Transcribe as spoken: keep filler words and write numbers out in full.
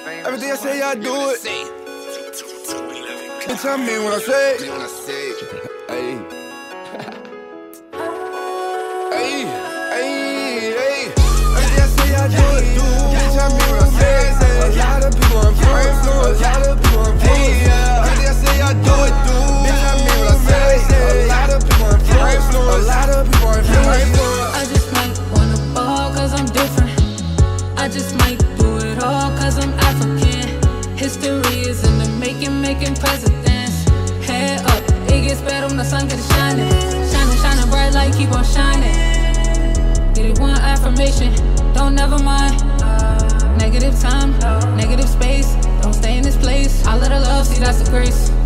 Everything I say, I do it. Bitch, I mean what I say. Hey. Hey, hey, hey. Everything I say, I do it. Bitch, I mean what I say. A lot of people on friends, a lot of people on friends. Everything I say, I do it. Bitch, I mean what I say. A lot of people on friends, a lot of people on friends. I just might wanna ball cause I'm different. I just might do it all cause I'm African. History is in the making, making presidents. Head up, it gets better when the sun gets shining. Shining, shining bright light, keep on shining. Get it one affirmation, don't never mind. Negative time, negative space, don't stay in this place. I let her love, see that's the grace.